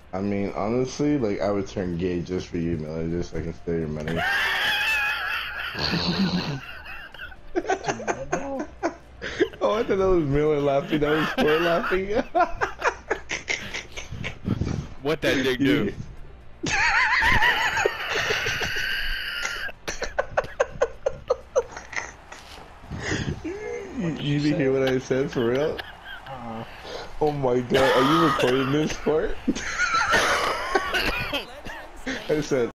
I mean, honestly, like, I would turn gay just for you, Miller, just so I can steal your money. No. Oh, I thought that was Miller laughing. That was Ford laughing. What that dick do? You, What did you you didn't say? hear what I said for real? Uh, Oh my god, are you recording this part? I said.